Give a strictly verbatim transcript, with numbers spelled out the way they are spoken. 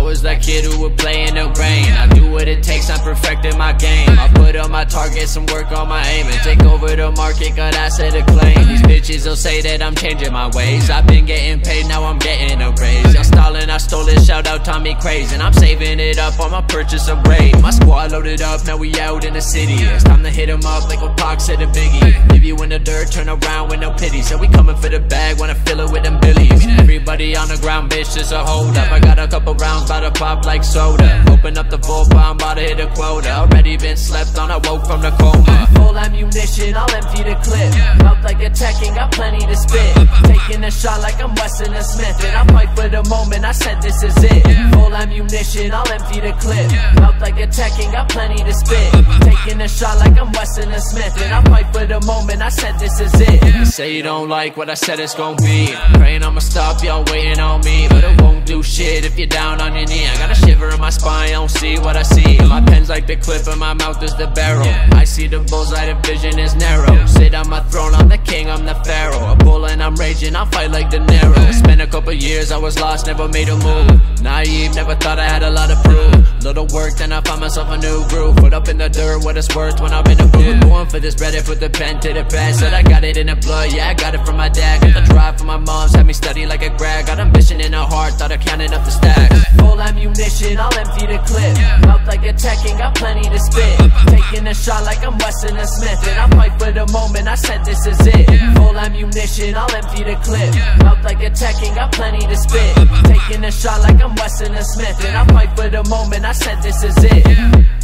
was that kid who would play in the rain. I do what it takes, I'm perfecting my game. I put on my targets and work on my aim, and take over the market, got asset to claim. These bitches will say that I'm changing my ways. I've been getting paid, now I'm getting a raise. Y'all stalling, I stole it, shout out Tommy Craze. And I'm saving it up on my purchase of raid. My squad loaded up, now we out in the city. It's time to hit 'em up like what Pac said to Biggie. Leave you in the dirt, turn around with no pity. So we coming for the bag, wanna fill it with them billies. Everybody on the ground, bitch, just a hold up. I got a couple rounds, bout to pop like soda. Open up the full bomb, bout to hit a quota. Already been slept on, I woke from the coma. Full ammunition, I'll empty the clip. Mouth like a Tekken, got plenty to spit. Taking a shot like I'm Weston and Smith. And I fight for the moment, I said this is it. Full ammunition, I'll empty the clip. Mouth like a Tekken, got plenty to spit. Taking a shot like I'm Weston and Smith. And I fight for the moment, I said this is it. You say you don't like what I said it's gon' be. Praying I'ma stop, y'all waiting on me. But it won't do shit if you're down on your knee. I got a shiver in my spine, I don't see what I see. My pen's like the clip and my mouth is the barrel. I see the bullseye, the vision is narrow. Sit on my throne, I'm the king, I'm the pharaoh. A bull and I'm raging, I'll fight like De Niro. Spent a couple years, I was lost, never made a move. Naive, never thought I had a lot to prove. Little work, then I found myself a new groove. Put up in the dirt, what it's worth when I'm in the booth. Going for this bread, I put the pen to the pad. Said I got it in the blood, yeah, I got it from my dad. Got the drive from my mom's, had me study like a grad. Got ambition in her heart, thought of counting up the stacks. Full ammunition, I'll empty the clip. Mouth like a Tekken, got plenty to spit. Taking a shot like I'm Weston and Smith. And I fight for the moment, I said this is it. Full ammunition, I'll empty the clip. Mouth like a Tekken, got plenty to spit. Taking a shot like I'm Weston and Smith. And I fight for the moment, I said this is it.